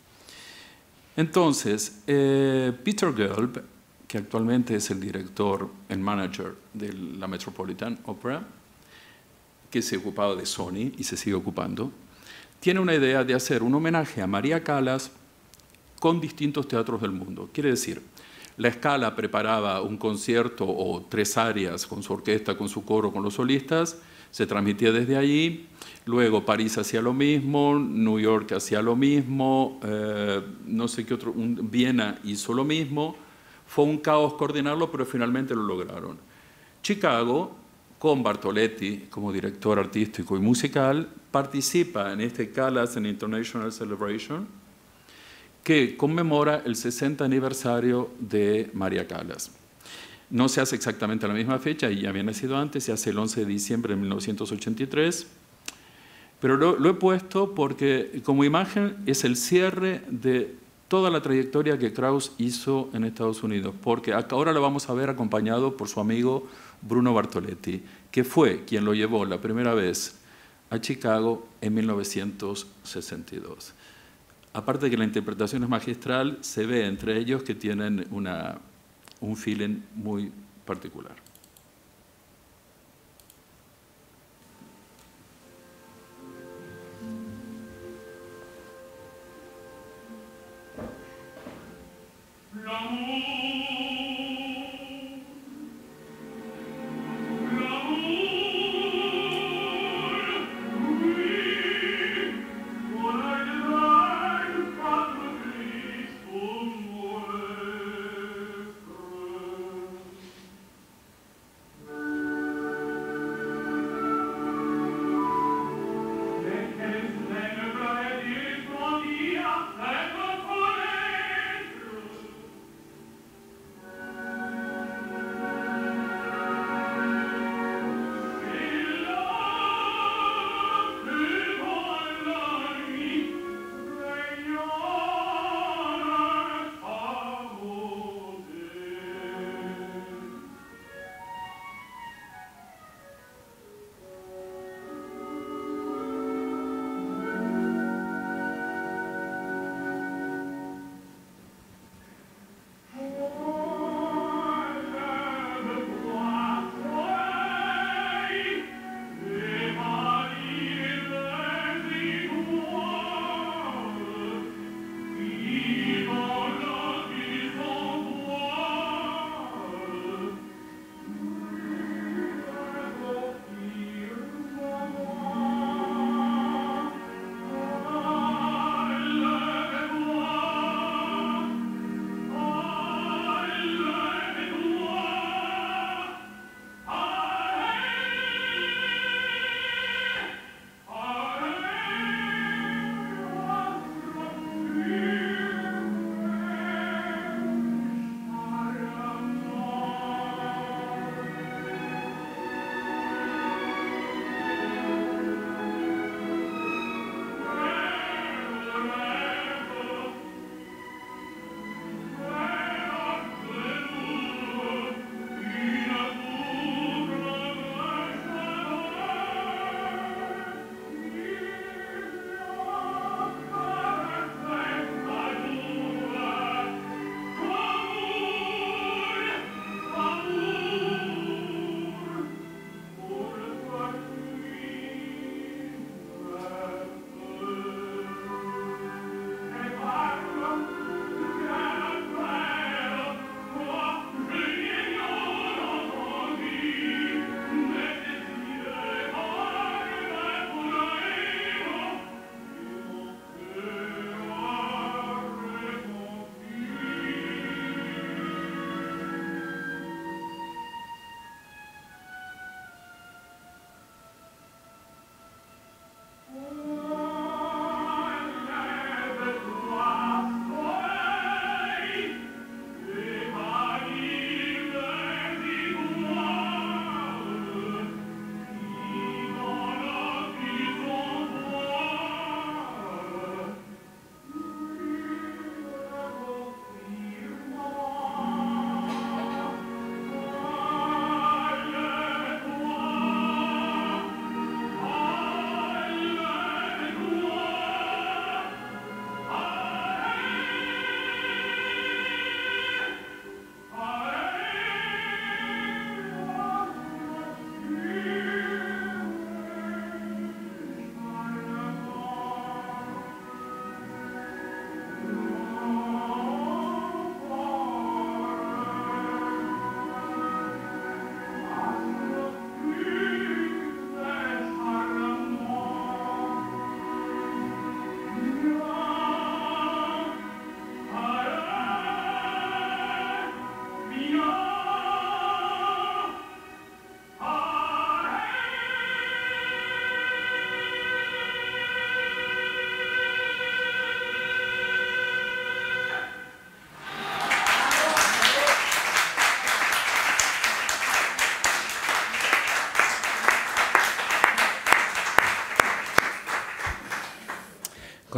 Entonces, Peter Gelb, que actualmente es el director, el manager de la Metropolitan Opera, que se ocupaba de Sony y se sigue ocupando, tiene una idea de hacer un homenaje a María Callas con distintos teatros del mundo. Quiere decir, la Scala preparaba un concierto o 3 áreas con su orquesta, con su coro, con los solistas, se transmitía desde allí, luego París hacía lo mismo, New York hacía lo mismo, no sé qué otro, Viena hizo lo mismo, fue un caos coordinarlo, pero finalmente lo lograron. Chicago, con Bartoletti como director artístico y musical, participa en este Callas and International Celebration, que conmemora el 60 aniversario de María Callas. No se hace exactamente a la misma fecha, y ya había nacido antes, se hace el 11 de diciembre de 1983, pero lo he puesto porque como imagen es el cierre de toda la trayectoria que Kraus hizo en Estados Unidos, porque ahora lo vamos a ver acompañado por su amigo Bruno Bartoletti, que fue quien lo llevó la primera vez a Chicago en 1962. Aparte de que la interpretación es magistral, se ve entre ellos que tienen un feeling muy particular.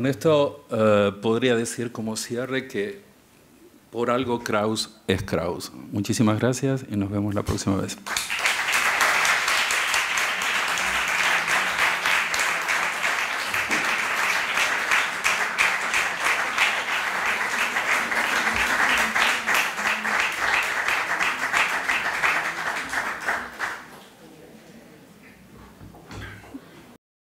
con esto podría decir como cierre que por algo Kraus es Kraus. Muchísimas gracias y nos vemos la próxima vez.